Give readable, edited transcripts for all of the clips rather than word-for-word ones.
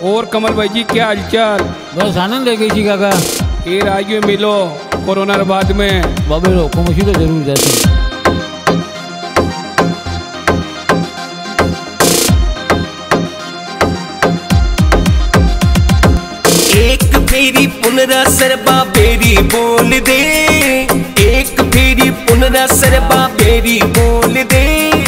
और कमल भाई जी क्या हालचाल? बस आनंद है गई काका। ये राज्य में मिलो कोरोना के बाद में बाबे लो को मुझे तो जरूर जाती। एक फेरी पुनरा सरबा बेरी बोल दे, एक फेरी पुनरा सरबा बेरी बोल दे।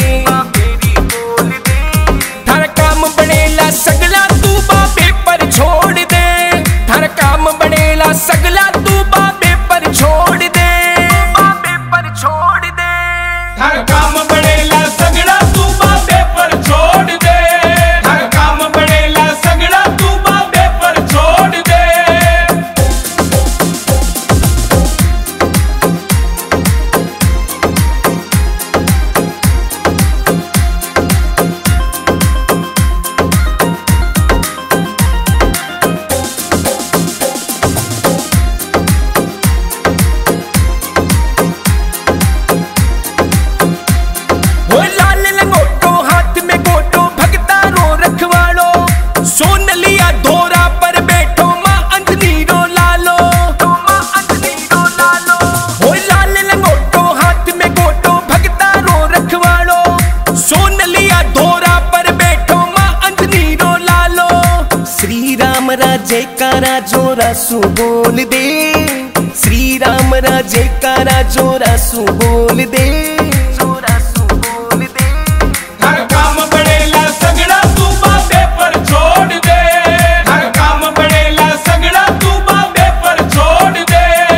थारा काम बनेला सगला तू बाबे पर छोड़ दे, थारा काम बनेला सगला तू बाबे पर छोड़ दे, बाबे पर छोड़ दे। थारा काम बनेला सगला तू बाबे पर छोड़ दे, थारा काम बनेला सगला तू बाबे पर छोड़ दे। जयकारा जोरा सु बोल दे, श्री राम रा जयकारा जोरा सु बोल दे, जोरा सु बोल दे। हर काम बड़ेला सगड़ा तू बाबे पर छोड़ दे, हर काम बड़ेला सगड़ा तू बाबे पर छोड़ दे।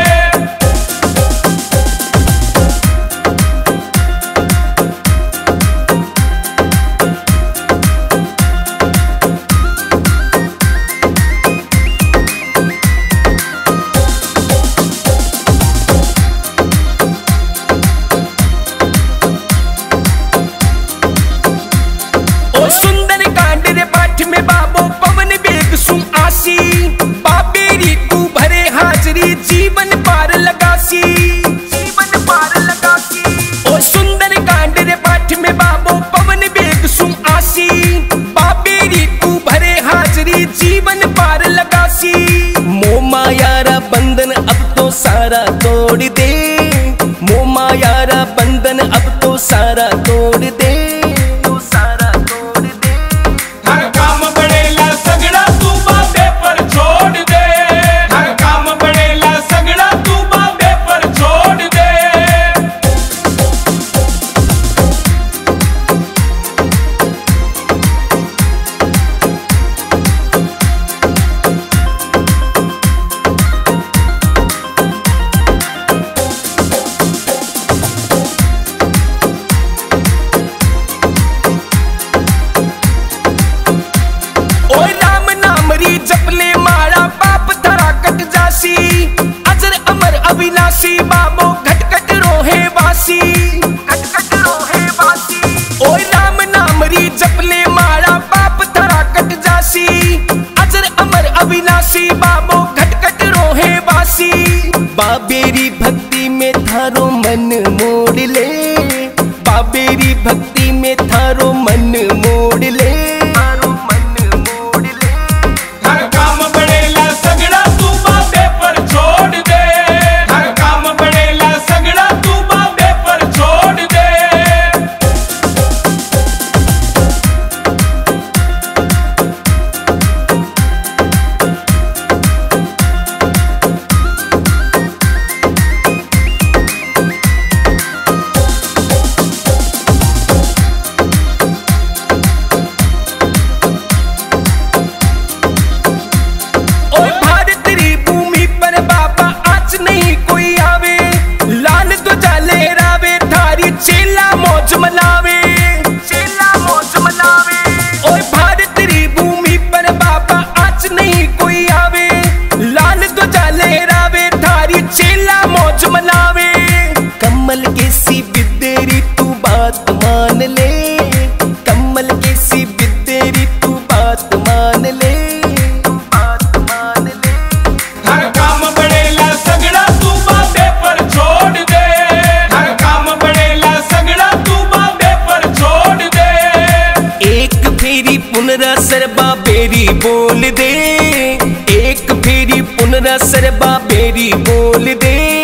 जीवन पार लगासी, जीवन पार लगासी। ओ सुंदर कांड रे पाठ में बाबो पवन बेग सुन आसी, बाबेरी तू भरे हाजरी जीवन पार लगासी। मोह माया रा बंधन अब तो सारा तोड़ दे, मोह माया रा बंधन अब तो सारा तोड़ दे, तो सारा तोड़ दे। हर काम बड़ेला सगड़ा तू बाबे पर छोड़ दे, हर काम बड़ेला सगड़ा तू बाबे पर छोड़ दे। ओ राम नाम री जपले मारा पाप धरा कट जासी, अजर अमर अविनाशी बाबो घट घट रोहे वासी, घट घट रोहे वासी। ओ राम नाम री जपले मारा पाप धरा कट जासी, अजर अमर अविनाशी बाबो घट घट रोहे वासी। बाबेरी भक्ति में थारो मन मोड़ ले, बाबेरी भक्ति में थारो मन मोड़ ले, थारो मन मोड़ ले। हर काम बड़ेला सगड़ा तू बाबे पर छोड़ दे, हर काम बड़ेला सगड़ा तू बाबे पर छोड़ दे। पुनरसर बाबेरी बोल दे, एक फेरी पुनरसर बाबेरी बोल दे।